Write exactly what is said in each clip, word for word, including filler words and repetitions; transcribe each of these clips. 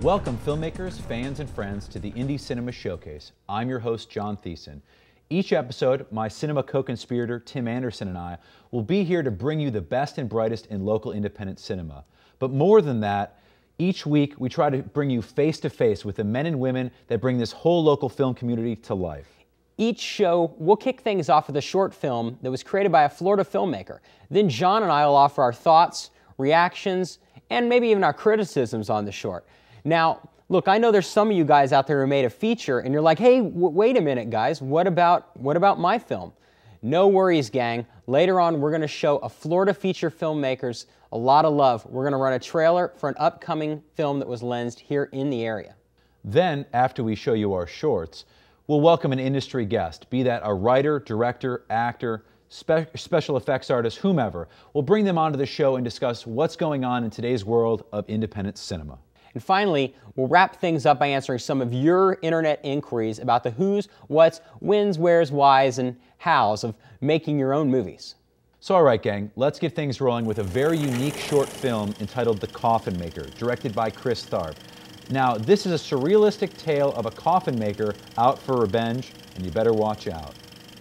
Welcome filmmakers, fans, and friends to the Indie Cinema Showcase. I'm your host, John Thiessen. Each episode, my cinema co-conspirator, Tim Anderson, and I will be here to bring you the best and brightest in local independent cinema. But more than that, each week we try to bring you face-to-face with the men and women that bring this whole local film community to life. Each show, we'll kick things off with a short film that was created by a Florida filmmaker. Then John and I will offer our thoughts, reactions, and maybe even our criticisms on the short. Now, look, I know there's some of you guys out there who made a feature and you're like, hey, w wait a minute, guys, what about, what about my film? No worries, gang. Later on, we're going to show a Florida feature filmmakers a lot of love. We're going to run a trailer for an upcoming film that was lensed here in the area. Then, after we show you our shorts, we'll welcome an industry guest, be that a writer, director, actor, spe special effects artist, whomever. We'll bring them onto the show and discuss what's going on in today's world of independent cinema. And finally, we'll wrap things up by answering some of your internet inquiries about the who's, what's, whens, where's, whys, and how's of making your own movies. So all right, gang, let's get things rolling with a very unique short film entitled The Coffin Maker, directed by Chris Tharp. Now, this is a surrealistic tale of a coffin maker out for revenge, and you better watch out.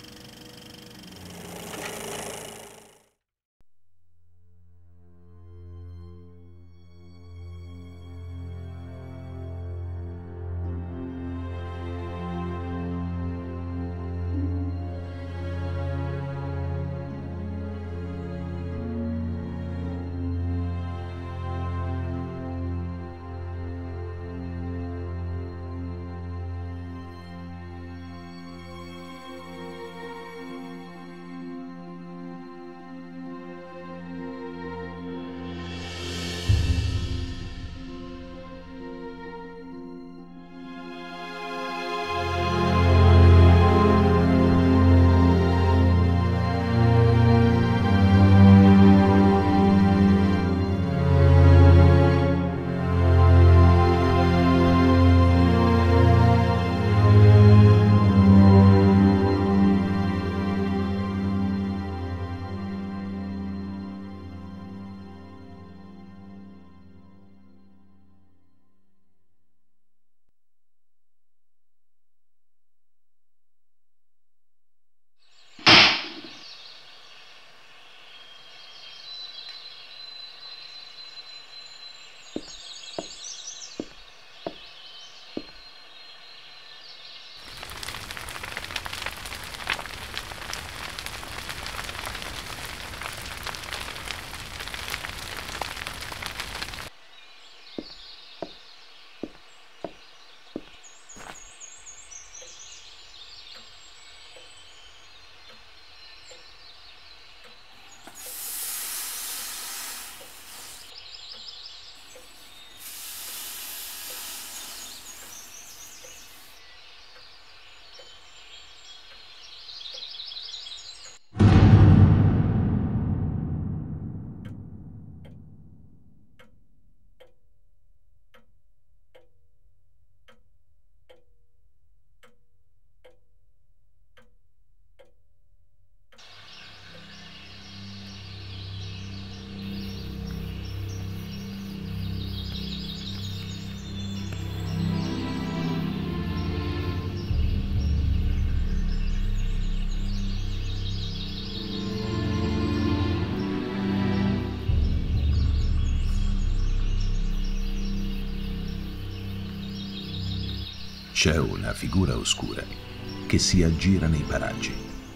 C'è una figura oscura che si aggira nei paraggi.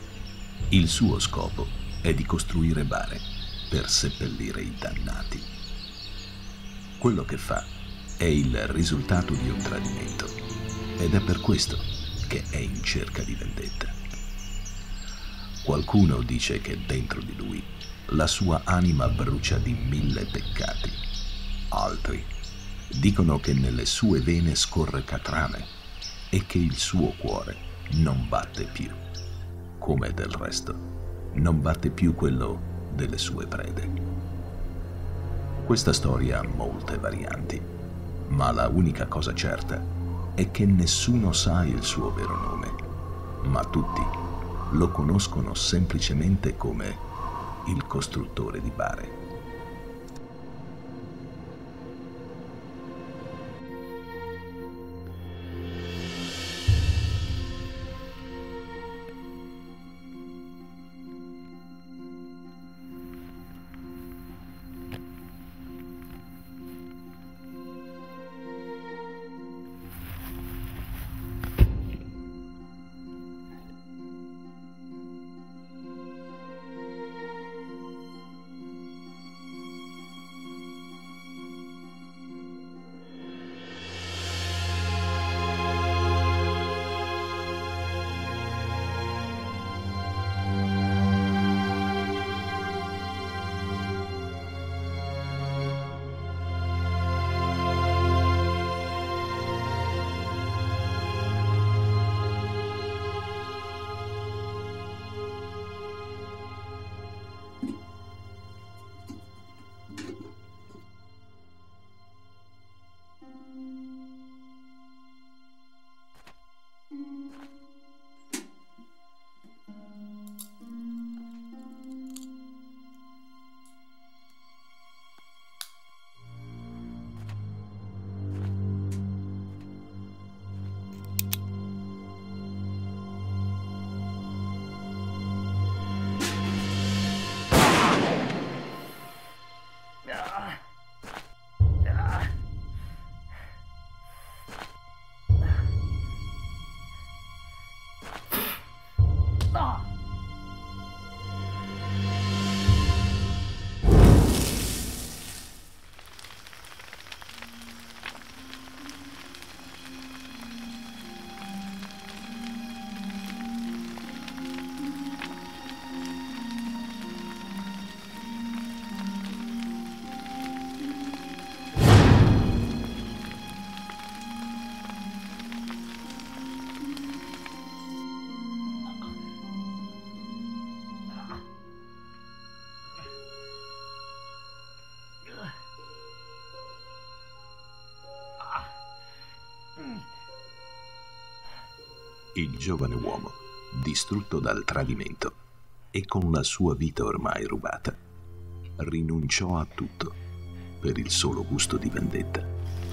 Il suo scopo è di costruire bare per seppellire i dannati. Quello che fa è il risultato di un tradimento ed è per questo che è in cerca di vendetta. Qualcuno dice che dentro di lui la sua anima brucia di mille peccati. Altri dicono che nelle sue vene scorre catrame e che il suo cuore non batte più, come del resto non batte più quello delle sue prede. Questa storia ha molte varianti, ma la unica cosa certa è che nessuno sa il suo vero nome, ma tutti lo conoscono semplicemente come il costruttore di bare. Il giovane uomo, distrutto dal tradimento e con la sua vita ormai rubata, rinunciò a tutto per il solo gusto di vendetta.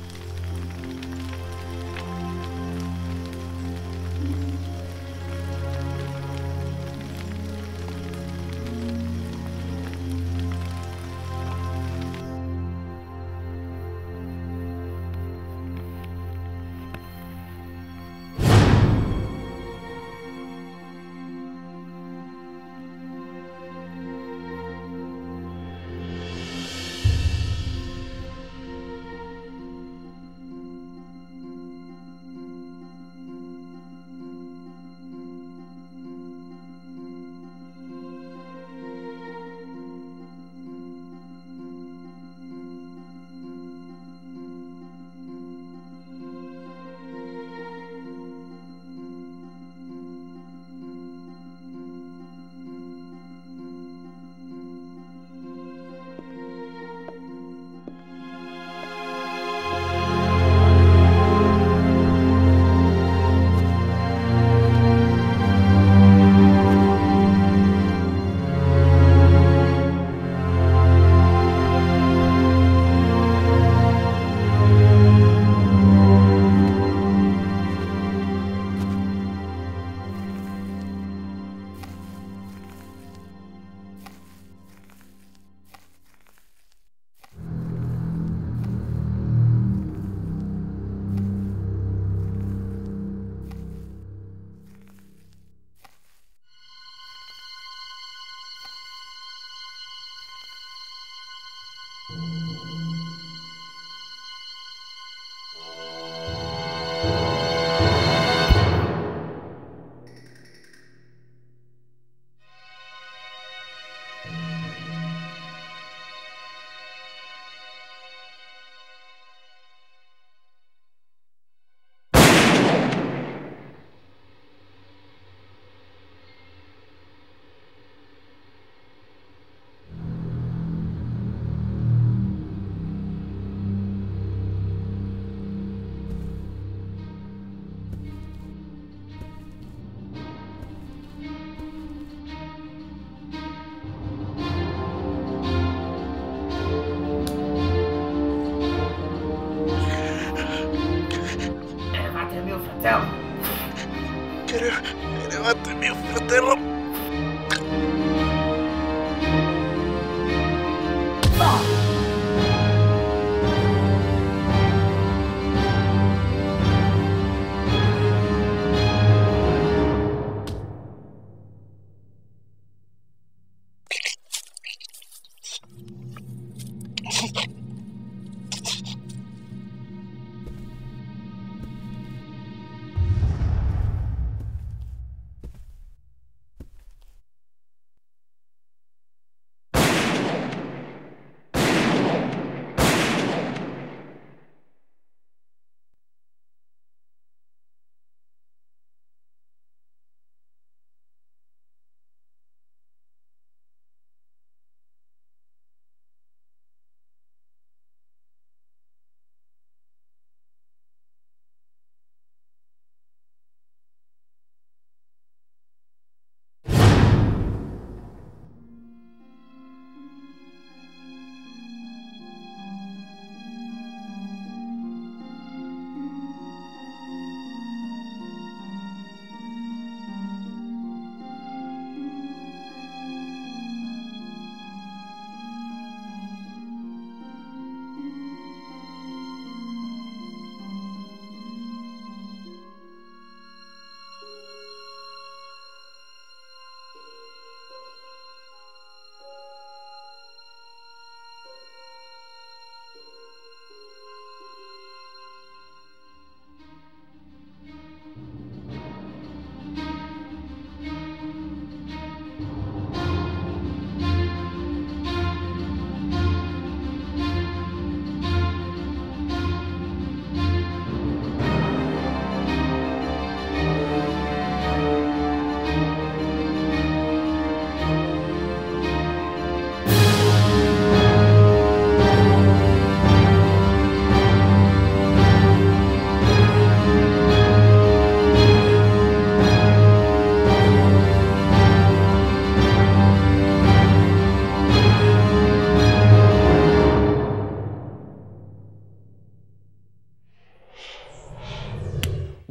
Elevate mio fratello.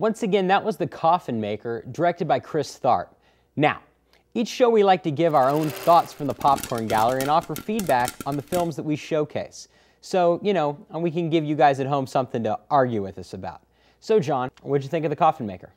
Once again, that was The Coffin Maker, directed by Chris Tharp. Now, each show we like to give our own thoughts from the popcorn gallery and offer feedback on the films that we showcase. So, you know, and we can give you guys at home something to argue with us about. So, John, what'd you think of The Coffin Maker?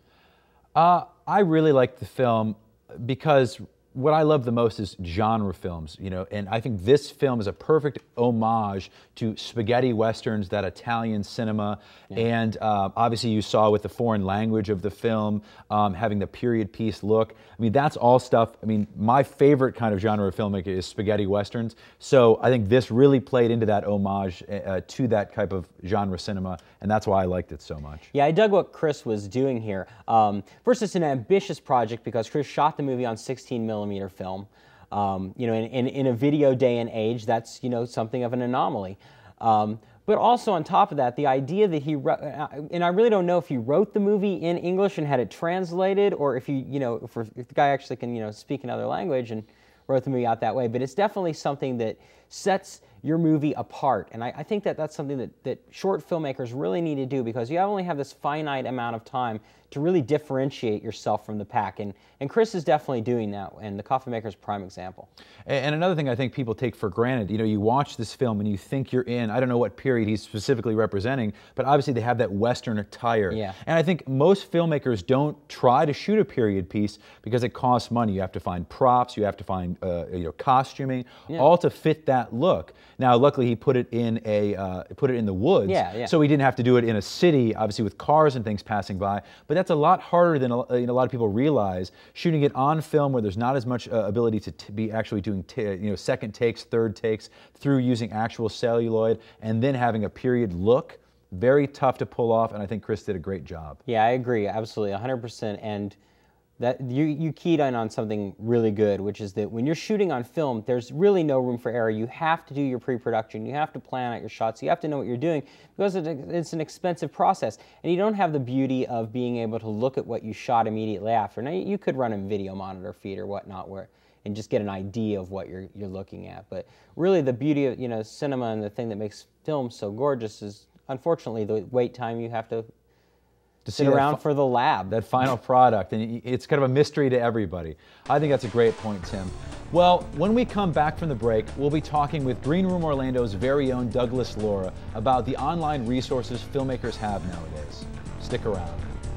Uh, I really liked the film because what I love the most is genre films, you know, and I think this film is a perfect homage to spaghetti westerns, that Italian cinema, yeah. and uh, obviously you saw with the foreign language of the film, um, having the period piece look. I mean, that's all stuff. I mean, my favorite kind of genre of filmmaking is spaghetti westerns, so I think this really played into that homage uh, to that type of genre cinema, and that's why I liked it so much. Yeah, I dug what Chris was doing here. Um, first, it's an ambitious project because Chris shot the movie on sixteen millimeter film. Um, you know, in, in, in a video day and age, that's, you know, something of an anomaly. Um, but also on top of that, the idea that he wrote, and I really don't know if he wrote the movie in English and had it translated, or if he, you know, if, if the guy actually can, you know, speak another language and wrote the movie out that way. But it's definitely something that sets your movie apart. And I, I think that that's something that, that short filmmakers really need to do, because you only have this finite amount of time to really differentiate yourself from the pack. And, and Chris is definitely doing that, and The Coffin Maker is a prime example. And another thing I think people take for granted, you know, you watch this film and you think you're in, I don't know what period he's specifically representing, but obviously they have that Western attire. Yeah. And I think most filmmakers don't try to shoot a period piece because it costs money. You have to find props, you have to find uh, you know, costuming, yeah. all to fit that look. Now, luckily, he put it in a uh, put it in the woods, yeah, yeah. so he didn't have to do it in a city, obviously with cars and things passing by. But that's a lot harder than a, you know, a lot of people realize. Shooting it on film, where there's not as much uh, ability to t be actually doing t you know second takes, third takes, through using actual celluloid, and then having a period look, very tough to pull off. And I think Chris did a great job. Yeah, I agree, absolutely, one hundred percent. And that you, you keyed in on something really good, which is that when you're shooting on film, there's really no room for error. You have to do your pre-production. You have to plan out your shots. You have to know what you're doing, because it's an expensive process. And you don't have the beauty of being able to look at what you shot immediately after. Now, you could run a video monitor feed or whatnot where, and just get an idea of what you're, you're looking at. But really the beauty of, you know, cinema, and the thing that makes film so gorgeous is, unfortunately, the wait time you have to to sit around for the lab. That final product, and it's kind of a mystery to everybody. I think that's a great point, Tim. Well, when we come back from the break, we'll be talking with Green Room Orlando's very own Douglas Laura about the online resources filmmakers have nowadays. Stick around.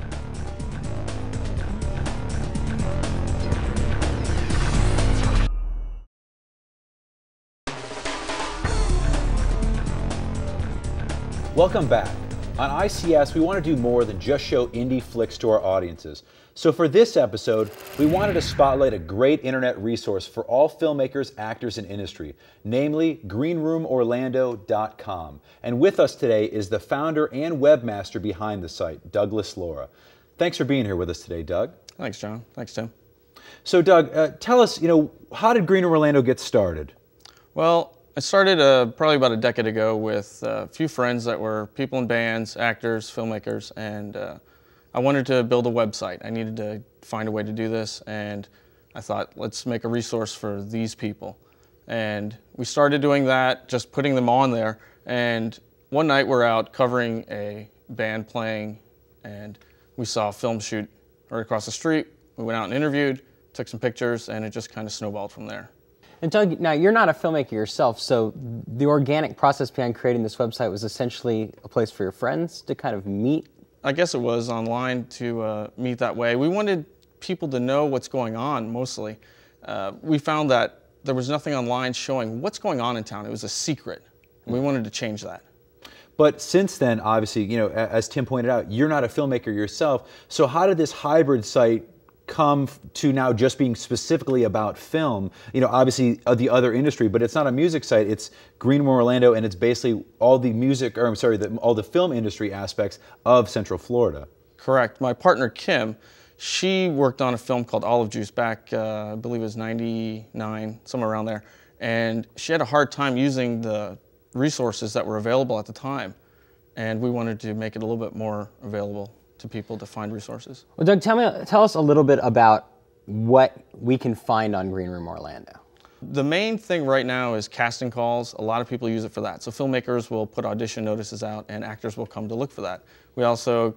Welcome back. On I C S, we want to do more than just show indie flicks to our audiences. So for this episode, we wanted to spotlight a great internet resource for all filmmakers, actors, and industry, namely green room orlando dot com. And with us today is the founder and webmaster behind the site, Douglas Laura. Thanks for being here with us today, Doug. Thanks, John. Thanks, Tim. So Doug, uh, tell us, you know, how did Green Room Orlando get started? Well, I started uh, probably about a decade ago with a few friends that were people in bands, actors, filmmakers, and uh, I wanted to build a website. I needed to find a way to do this, and I thought, let's make a resource for these people. And we started doing that, just putting them on there, and one night we're out covering a band playing, and we saw a film shoot right across the street. We went out and interviewed, took some pictures, and it just kind of snowballed from there. And Doug, now you're not a filmmaker yourself, so the organic process behind creating this website was essentially a place for your friends to kind of meet? I guess it was online to uh, meet that way. We wanted people to know what's going on, mostly. Uh, we found that there was nothing online showing what's going on in town. It was a secret, and we wanted to change that. But since then, obviously, you know, as Tim pointed out, you're not a filmmaker yourself, so how did this hybrid site come to now just being specifically about film? You know, obviously uh, the other industry, but it's not a music site, it's Green Room Orlando, and it's basically all the music, or I'm sorry, the, all the film industry aspects of Central Florida. Correct. My partner, Kim, she worked on a film called Olive Juice back, uh, I believe it was ninety-nine, somewhere around there, and she had a hard time using the resources that were available at the time, and we wanted to make it a little bit more available to people to find resources. Well, Doug, tell me, tell us a little bit about what we can find on Green Room Orlando. The main thing right now is casting calls. A lot of people use it for that. So filmmakers will put audition notices out, and actors will come to look for that. We also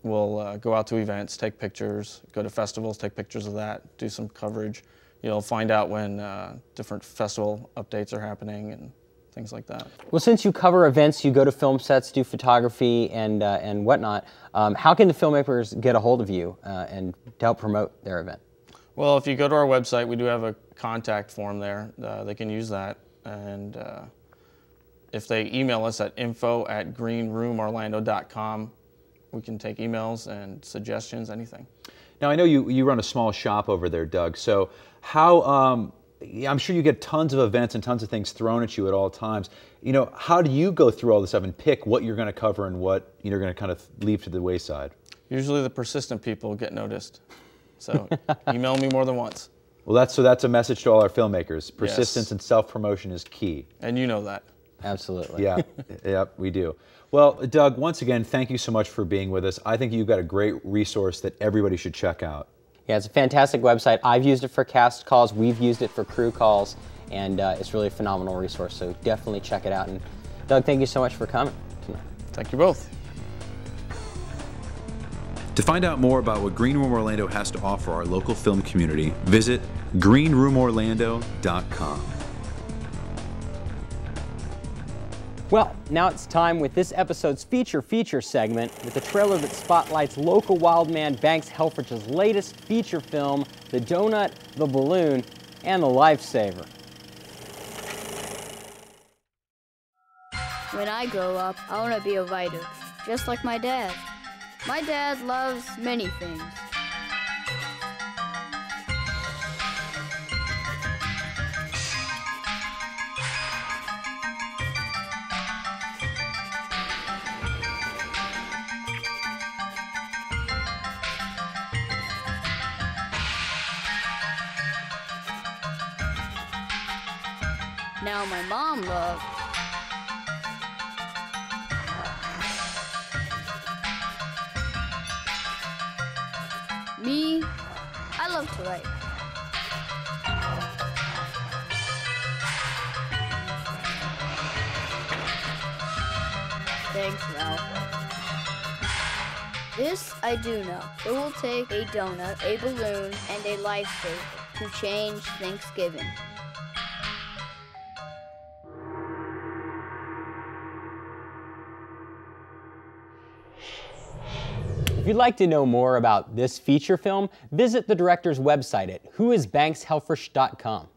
we'll uh, go out to events, take pictures, go to festivals, take pictures of that, do some coverage. You'll find out when uh, different festival updates are happening and things like that. Well, since you cover events, you go to film sets, do photography and, uh, and whatnot, um, how can the filmmakers get a hold of you uh, and to help promote their event? Well, if you go to our website, we do have a contact form there. Uh, they can use that. And uh, if they email us at info at green room orlando dot com, we can take emails and suggestions, anything. Now, I know you, you run a small shop over there, Doug, so how, um, I'm sure you get tons of events and tons of things thrown at you at all times. You know, how do you go through all this stuff and pick what you're going to cover and what you're going to kind of leave to the wayside? Usually the persistent people get noticed. So email me more than once. Well, that's, so that's a message to all our filmmakers. Persistence Yes. and self-promotion is key. And you know that. Absolutely. Yeah, yep, we do. Well, Doug, once again, thank you so much for being with us. I think you've got a great resource that everybody should check out. Yeah, it's a fantastic website. I've used it for cast calls, we've used it for crew calls, and uh, it's really a phenomenal resource, so definitely check it out. And Doug, thank you so much for coming tonight. Thank you both. To find out more about what Green Room Orlando has to offer our local film community, visit green room orlando dot com. Well, now it's time with this episode's feature feature segment with a trailer that spotlights local wild man Banks Helfrich's latest feature film, The Donut, The Balloon, and The Lifesaver. When I grow up, I want to be a writer, just like my dad. My dad loves many things. Now my mom loves me. I love to write. Thanks, Ralph. This I do know. It will take a donut, a balloon, and a lifesaver to change Thanksgiving. If you'd like to know more about this feature film, visit the director's website at who is banks helfrich dot com.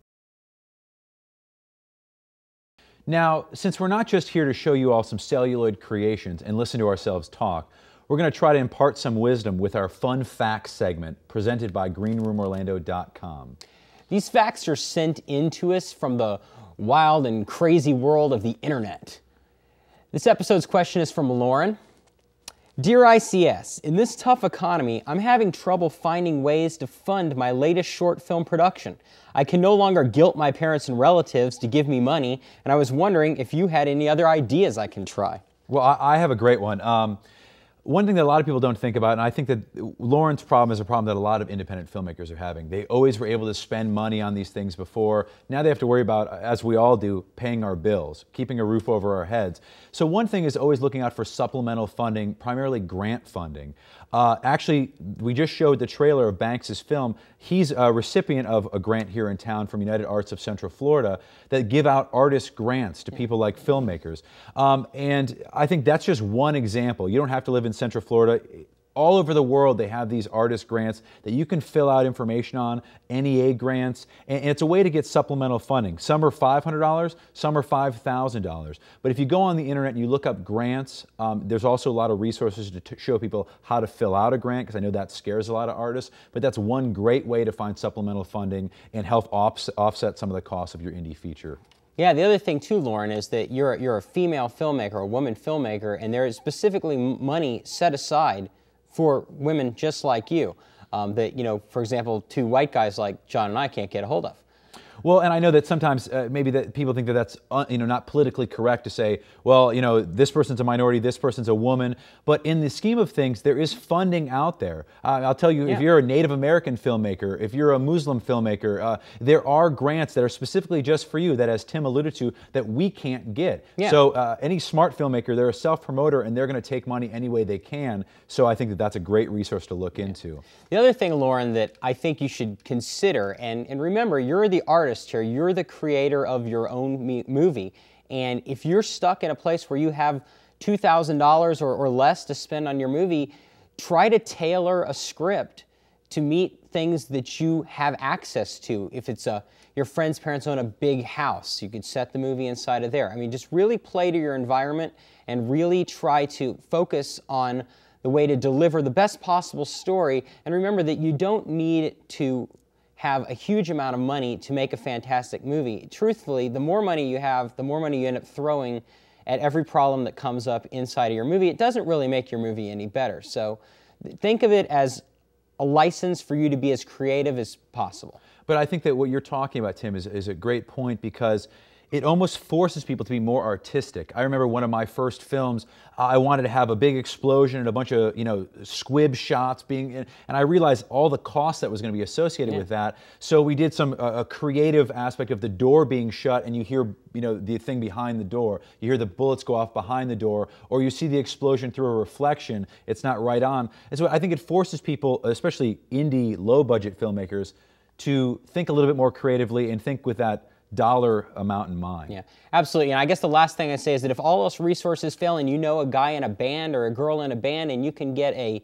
Now, since we're not just here to show you all some celluloid creations and listen to ourselves talk, we're going to try to impart some wisdom with our Fun Facts segment presented by green room orlando dot com. These facts are sent in to us from the wild and crazy world of the internet. This episode's question is from Lauren. Dear I C S, in this tough economy, I'm having trouble finding ways to fund my latest short film production. I can no longer guilt my parents and relatives to give me money, and I was wondering if you had any other ideas I can try. Well, I, I have a great one. Um, one thing that a lot of people don't think about, and I think that Lauren's problem is a problem that a lot of independent filmmakers are having. They always were able to spend money on these things before. Now they have to worry about, as we all do, paying our bills, keeping a roof over our heads. So one thing is always looking out for supplemental funding, primarily grant funding. Uh, actually, we just showed the trailer of Banks' film. He's a recipient of a grant here in town from United Arts of Central Florida that give out artist grants to people like filmmakers. Um, and I think that's just one example. You don't have to live in Central Florida. All over the world, they have these artist grants that you can fill out information on, N E A grants, and it's a way to get supplemental funding. Some are five hundred dollars, some are five thousand dollars. But if you go on the internet and you look up grants, um, there's also a lot of resources to t show people how to fill out a grant, because I know that scares a lot of artists, but that's one great way to find supplemental funding and help off offset some of the costs of your indie feature. Yeah, the other thing too, Lauren, is that you're, you're a female filmmaker, a woman filmmaker, and there is specifically money set aside for women just like you, um, that, you know, for example, two white guys like John and I can't get a hold of. Well, and I know that sometimes uh, maybe that people think that that's uh, you know not politically correct to say, well, you know, this person's a minority, this person's a woman. But in the scheme of things, there is funding out there. Uh, I'll tell you, yeah. if you're a Native American filmmaker, if you're a Muslim filmmaker, uh, there are grants that are specifically just for you that, as Tim alluded to, that we can't get. Yeah. So uh, any smart filmmaker, they're a self-promoter and they're going to take money any way they can. So I think that that's a great resource to look yeah. into. The other thing, Lauren, that I think you should consider, and, and remember, you're the artist here, you're the creator of your own me movie, and if you're stuck in a place where you have two thousand dollars or, or less to spend on your movie, try to tailor a script to meet things that you have access to. If it's a, your friend's parents own a big house, you could set the movie inside of there. I mean, just really play to your environment and really try to focus on the way to deliver the best possible story. And remember that you don't need to have a huge amount of money to make a fantastic movie. Truthfully, the more money you have, the more money you end up throwing at every problem that comes up inside of your movie. It doesn't really make your movie any better. So think of it as a license for you to be as creative as possible. But I think that what you're talking about, Tim, is, is a great point, because it almost forces people to be more artistic. I remember one of my first films, uh, I wanted to have a big explosion and a bunch of, you know, squib shots being in, and I realized all the cost that was going to be associated yeah. with that. So we did some uh, a creative aspect of the door being shut, and you hear, you know, the thing behind the door. You hear the bullets go off behind the door, or you see the explosion through a reflection. It's not right on. And so I think it forces people, especially indie, low-budget filmmakers, to think a little bit more creatively and think with that dollar amount in mind. Yeah, absolutely. And I guess the last thing I say is that if all those resources fail and you know a guy in a band or a girl in a band and you can get a,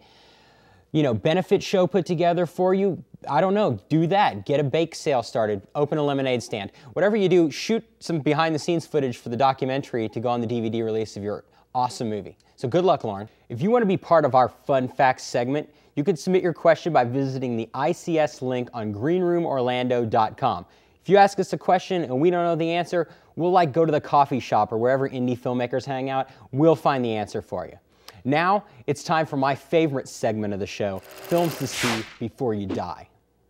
you know, benefit show put together for you, I don't know, do that. Get a bake sale started, open a lemonade stand. Whatever you do, shoot some behind the scenes footage for the documentary to go on the D V D release of your awesome movie. So good luck, Lauren. If you want to be part of our Fun Facts segment, you can submit your question by visiting the I C S link on green room orlando dot com. If you ask us a question and we don't know the answer, we'll like go to the coffee shop or wherever indie filmmakers hang out. We'll find the answer for you. Now, it's time for my favorite segment of the show, Films to See Before You Die.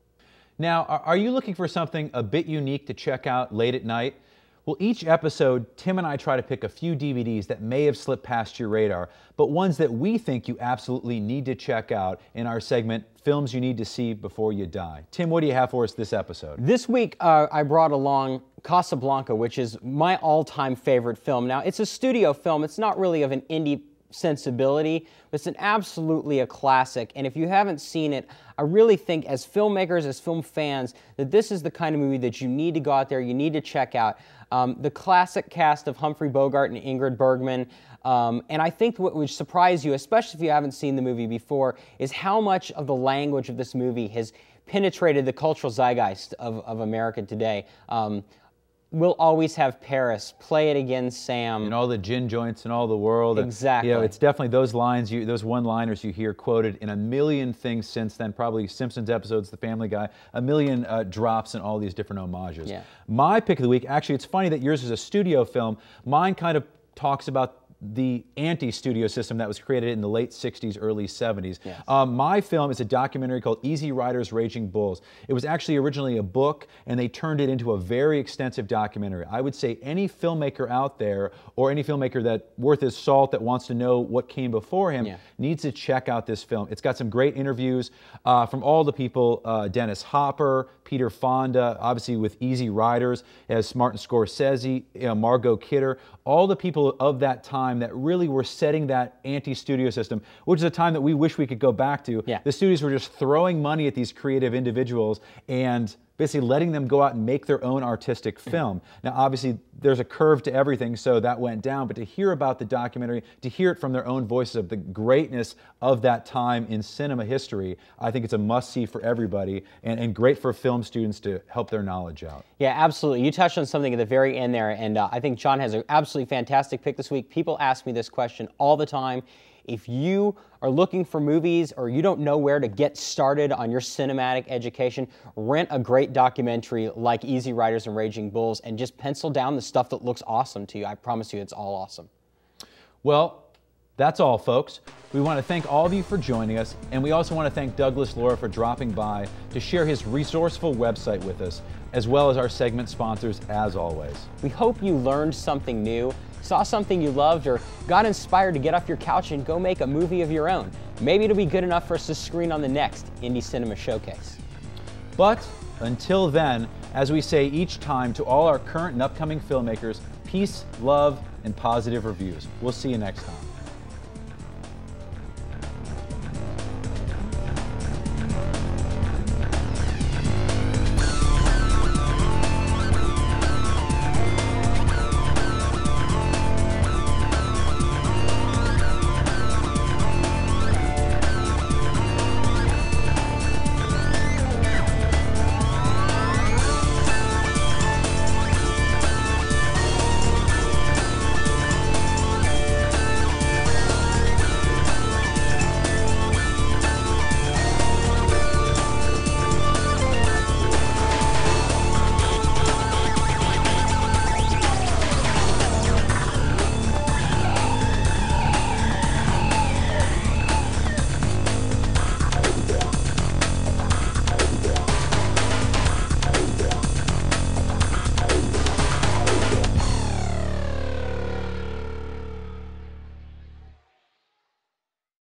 Now, are you looking for something a bit unique to check out late at night? Well, each episode, Tim and I try to pick a few D V Ds that may have slipped past your radar, but ones that we think you absolutely need to check out in our segment, Films You Need to See Before You Die. Tim, what do you have for us this episode? This week, uh, I brought along Casablanca, which is my all-time favorite film. Now, it's a studio film. It's not really of an indie sensibility, but it's an absolutely a classic. And if you haven't seen it, I really think as filmmakers, as film fans, that this is the kind of movie that you need to go out there, you need to check out. Um, the classic cast of Humphrey Bogart and Ingrid Bergman. Um, and I think what would surprise you, especially if you haven't seen the movie before, is how much of the language of this movie has penetrated the cultural zeitgeist of, of America today. Um, We'll always have Paris. Play it again, Sam. And all the gin joints in all the world. Exactly. You know, it's definitely those lines, you, those one-liners you hear quoted in a million things since then, probably Simpsons episodes, The Family Guy, a million uh, drops and all these different homages. Yeah. My pick of the week, actually, it's funny that yours is a studio film. Mine kind of talks about the anti-studio system that was created in the late sixties, early seventies. Yes. Um, my film is a documentary called Easy Riders, Raging Bulls. It was actually originally a book, and they turned it into a very extensive documentary. I would say any filmmaker out there, or any filmmaker that worth his salt that wants to know what came before him, yeah. needs to check out this film. It's got some great interviews uh, from all the people, uh, Dennis Hopper, Peter Fonda, obviously with Easy Riders, as Martin Scorsese, you know, Margot Kidder, all the people of that time that really were setting that anti-studio system, which is a time that we wish we could go back to. Yeah. The studios were just throwing money at these creative individuals and basically letting them go out and make their own artistic film. Now, obviously, there's a curve to everything, so that went down, but to hear about the documentary, to hear it from their own voices of the greatness of that time in cinema history, I think it's a must-see for everybody, and, and great for film students to help their knowledge out. Yeah, absolutely. You touched on something at the very end there, and uh, I think John has an absolutely fantastic pick this week. People ask me this question all the time. If you are looking for movies or you don't know where to get started on your cinematic education, rent a great documentary like Easy Riders and Raging Bulls and just pencil down the stuff that looks awesome to you. I promise you it's all awesome. Well, That's all, folks. We want to thank all of you for joining us, and we also want to thank Douglas Laura for dropping by to share his resourceful website with us, as well as our segment sponsors, as always. We hope you learned something new, saw something you loved, or got inspired to get off your couch and go make a movie of your own. Maybe it'll be good enough for us to screen on the next Indie Cinema Showcase. But until then, as we say each time to all our current and upcoming filmmakers, peace, love, and positive reviews. We'll see you next time.